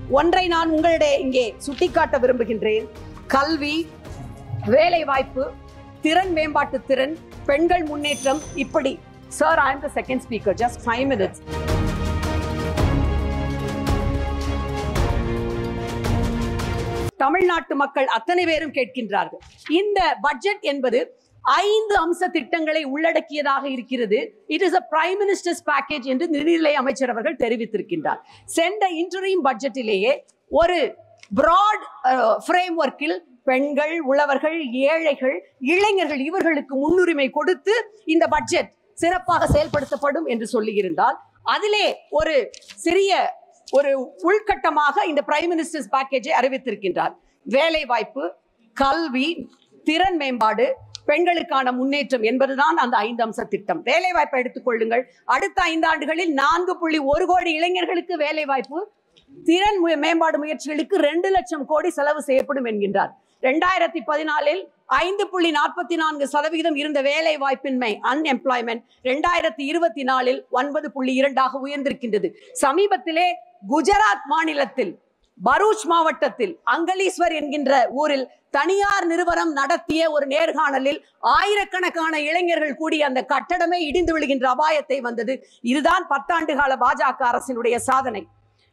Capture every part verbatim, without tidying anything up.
ஒன்றை நான் உங்களிடையே இங்கே சுட்டிக்காட்ட விரும்புகின்றேன். கல்வி, வேலை வாய்ப்பு, திறன் மேம்பாட்டு திறன், பெண்கள் முன்னேற்றம், இப்படி. Sir, I am the second speaker, just five minutes. தமிழ்நாட்டு மக்கள் அத்தனை பேரும் கேட்கின்றார்கள். இந்த பட்ஜெட் என்பது ஐந்து அம்ச திட்டங்களை உள்ளடக்கியதாக இருக்கிறது. It is a prime minister's package என்று நிதிநிலை அமைச்சர் அவர்கள் தெரிவித்திருக்கின்றார். சென்ற இன்டரிம் பட்ஜெட்டிலேயே ஒரு பிராட் ஃப்ரேம்வொர்க்கில் பெண்கள், உழவர்கள், ஏழைகள், இளைஞர்கள் இவர்களுக்கு முன்னுரிமை கொடுத்து இந்த பட்ஜெட் சிறப்பாக செயல்படுத்தப்படும் என்று சொல்லியிருந்தால், அதிலே ஒரு சிறிய ஒரு உள்கட்டமாக இந்த பிரைம் மினிஸ்டர்ஸ் பேக்கேஜை அறிவித்திருக்கின்றார். வேலை வாய்ப்பு, கல்வி, திறன் மேம்பாடு, பெண்களுக்கான முன்னேற்றம் என்பதுதான் அந்த ஐந்து அம்ச திட்டம். வேலை வாய்ப்பை எடுத்துக்கொள்ளுங்கள். அடுத்த ஐந்து ஆண்டுகளில் நான்கு புள்ளி ஒரு கோடி இளைஞர்களுக்கு வேலை வாய்ப்பு, திறன் மேம்பாடு முயற்சிகளுக்கு ரெண்டு லட்சம் கோடி செலவு செய்யப்படும் என்கின்றார். இரண்டாயிரத்தி பதினாலில் ஐந்து புள்ளி நாற்பத்தி நான்கு சதவீதம் இருந்த வேலை வாய்ப்பின்மை அன்எம்ப்ளாய்மெண்ட் இரண்டாயிரத்தி இருபத்தி நாலில் ஒன்பது புள்ளி இரண்டாக உயர்ந்திருக்கின்றது. சமீபத்திலே குஜராத் மாநிலத்தில் பரூச் மாவட்டத்தில் அங்கலீஸ்வர் என்கின்ற ஊரில் தனியார் நிறுவனம் நடத்திய ஒரு நேர்காணலில் ஆயிரக்கணக்கான இளைஞர்கள் கூடிய அந்த கட்டடமே இடிந்து விழுகின்ற அபாயத்தை வந்தது. இதுதான் பத்தாண்டு கால பாஜக அரசினுடைய சாதனை.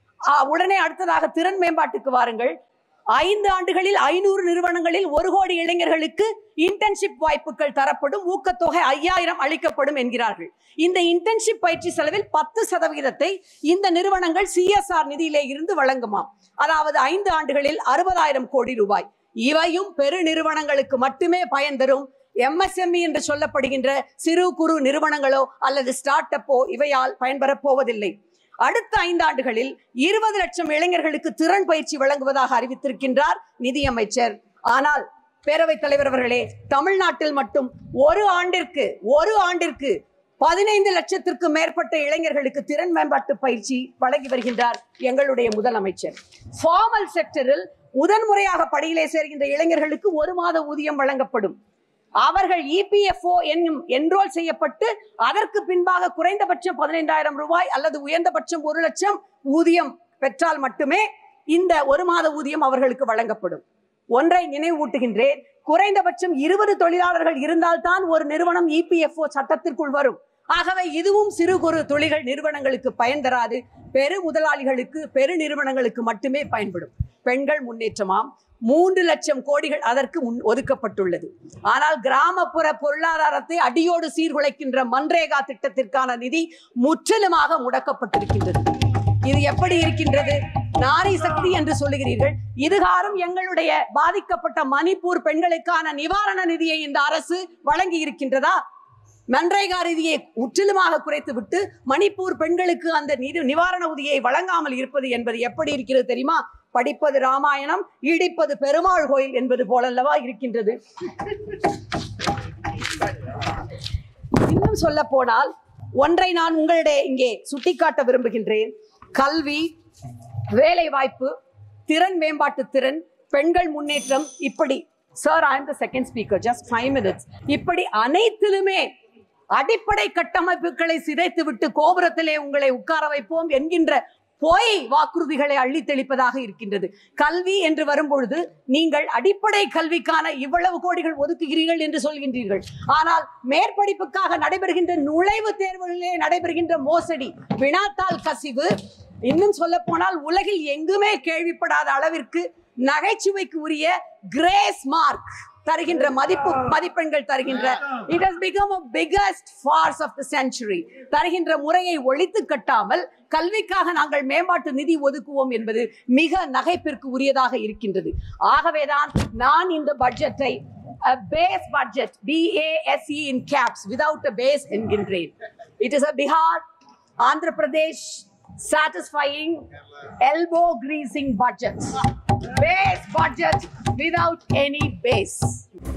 உடனே அடுத்ததாக திறன் மேம்பாட்டுக்கு வாருங்கள். ஐந்து ஆண்டுகளில் ஐநூறு நிறுவனங்களில் ஒரு கோடி இளைஞர்களுக்கு இன்டர்ன்ஷிப் வாய்ப்புகள் தரப்படும், ஊக்கத்தொகை ஐயாயிரம் அளிக்கப்படும் என்கிறார்கள். இந்த இன்டர்ன்ஷிப் பயிற்சி செலவில் பத்து சதவீதத்தை இந்த நிறுவனங்கள் சிஎஸ்ஆர் நிதியிலே இருந்து வழங்குமாம். அதாவது ஐந்து ஆண்டுகளில் அறுபதாயிரம் கோடி ரூபாய். இவையும் பெரு நிறுவனங்களுக்கு மட்டுமே பயன் தரும். எம்எஸ்எம்இ என்று சொல்லப்படுகின்ற சிறு குறு நிறுவனங்களோ அல்லது ஸ்டார்ட் அப்போ இவையால் பயன்பெறப் போவதில்லை. அடுத்த ஐந்து ஆண்டுகளில் இருபது லட்சம் இளைஞர்களுக்கு திறன் பயிற்சி வழங்குவதாக அறிவித்திருக்கின்றார் நிதியமைச்சர். ஆனால் பேரவைத் தலைவர் அவர்களே, தமிழ்நாட்டில் மட்டும் ஒரு ஆண்டிற்கு ஒரு ஆண்டிற்கு பதினைந்து லட்சத்திற்கு மேற்பட்ட இளைஞர்களுக்கு திறன் மேம்பாட்டு பயிற்சி வழங்கி வருகின்றார் எங்களுடைய முதலமைச்சர். ஃபார்மல் செக்டரில் முதன்முறையாக பணியிலே சேர்கின்ற இளைஞர்களுக்கு ஒரு மாத ஊதியம் வழங்கப்படும். அவர்கள் இபிஎஃப்ஓ என்னும் என்ரோல் செய்யப்பட்டு அதற்கு பின்பாக குறைந்தபட்சம் பதினைந்தாயிரம் ரூபாய் அல்லது உயர்ந்தபட்சம் ஒரு லட்சம் ஊதியம் பெற்றால் மட்டுமே இந்த ஒரு மாத ஊதியம் அவர்களுக்கு வழங்கப்படும். ஒன்றை நினைவூட்டுகின்றேன், குறைந்தபட்சம் இருபது தொழிலாளர்கள் இருந்தால்தான் ஒரு நிறுவனம் இபிஎஃப்ஓ சட்டத்திற்குள் வரும். ஆகவே இதுவும் சிறு குறு தொழில்கள் நிறுவனங்களுக்கு பயன் தராது. பெரு முதலாளிகளுக்கு, பெரு நிறுவனங்களுக்கு மட்டுமே பயன்படும். பெண்கள் முன்னேற்றமாம் மூன்று லட்சம் கோடிகள் அதற்கு முன் ஒதுக்கப்பட்டுள்ளது. ஆனால் கிராமப்புற பொருளாதாரத்தை அடியோடு சீர்குலைக்கின்ற மன்ரேகா திட்டத்திற்கான நிதி முற்றிலுமாக முடக்கப்பட்டிருக்கின்றது. இது எப்படி இருக்கின்றது? நாரி சக்தி என்று சொல்லுகிறீர்கள். இதுகாரும் எங்களுடைய பாதிக்கப்பட்ட மணிப்பூர் பெண்களுக்கான நிவாரண நிதியை இந்த அரசு வழங்கி இருக்கின்றதா? மன்ரேகா நிதியை முற்றிலுமாக குறைத்து விட்டு மணிப்பூர் பெண்களுக்கு அந்த நிவாரண உதவியை வழங்காமல் இருப்பது என்பது எப்படி இருக்கிறது தெரியுமா? படிப்பது ராமாயணம், இடிப்பது பெருமாள் கோயில் என்பது போலல்லவா இருக்கின்றது. இன்னும் சொல்ல போனால் ஒன்றை நான் உங்களிடையே இங்கே சுட்டிக்காட்ட விரும்புகின்றேன். கல்வி, வேலை வாய்ப்பு, திறன் மேம்பாட்டு திறன், பெண்கள் முன்னேற்றம், இப்படி. Sir, I am the second speaker, just five minutes. இப்படி அனைத்திலுமே அடிப்படை கட்டமைப்புகளை சிதைத்து விட்டு கோபுரத்திலே உங்களை உட்கார வைப்போம் என்கின்ற போய் வாக்குறுதிகளை அள்ளி தெளிப்பதாக இருக்கின்றது. கல்வி என்று வரும்பொழுது நீங்கள் அடிப்படை கல்விக்கான இவ்வளவு கோடிகள் ஒதுக்குகிறீர்கள் என்று சொல்கின்றீர்கள். ஆனால் மேற்படிப்புக்காக நடைபெறுகின்ற நுழைவுத் தேர்வுகளிலே நடைபெறுகின்ற மோசடி, வினாத்தாள் கசிவு, இன்னும் சொல்ல போனால் உலகில் எங்குமே கேள்விப்படாத அளவிற்கு நகைச்சுவைக்கு உரிய கிரேஸ் மார்க் தருகின்ற மதிப்பு மதிப்பெண்கள் தருகின்ற it has become a biggest farce of the century. தருகின்ற முறையை ஒழித்து கட்டாமல் கல்விக்காக நாங்கள் மேம்பாட்டு நிதி ஒதுக்குவோம் என்பது மிக நகைப்பிற்கு உரியதாக இருக்கின்றது. ஆகவேதான் நான் இந்த பட்ஜெட்டை a base budget, B A S E in caps, without a base என்கின்றேன். It is a Bihar, Andhra Pradesh satisfying elbow greasing budget. Base budget without any base.